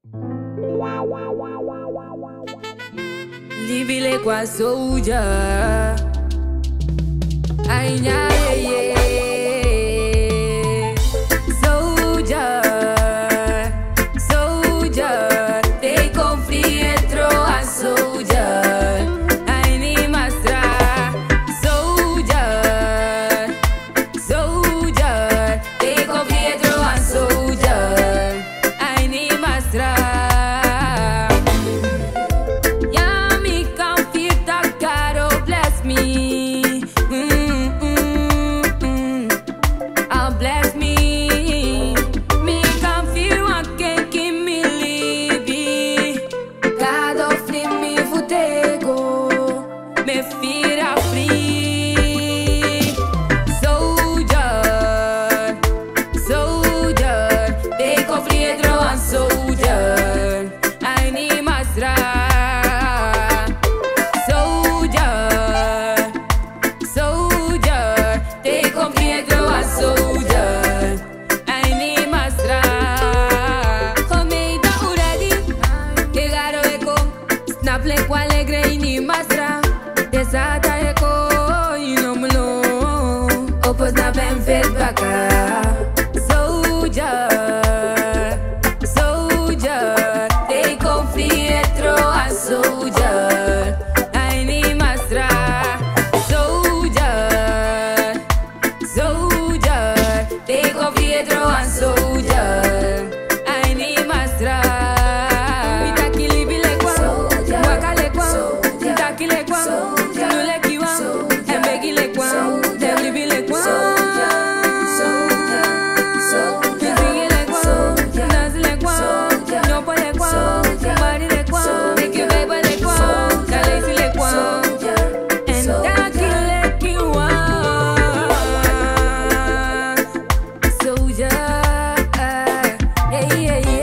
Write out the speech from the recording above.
Livile kwa soldier. Ay, yeah, yeah. Soldier, soldier. Te conflietro a soldier. Ay, ni mastra. Soldier, soldier. Te conflietro a soldier. Ay, ni mastra. Me fira free. Soldier, soldier. Te conflietro a soldier. Ai ni mastra. Soldier, soldier. Te conflietro a soldier. Ai ni mastra. Comida uradi. Llegaro eco. Snaple kwa alegre y ni mastra. Desata eko, inomlo. Opos na ben fet baka. Soldier, soldier. Te conflietro a soldier. Ai ni mastra. Soldier, soldier. Te conflietro a soldier. Ai ni mastra. Mitakili bile kwa, wakale kwa, mitakile kwa. Yeah, yeah, yeah.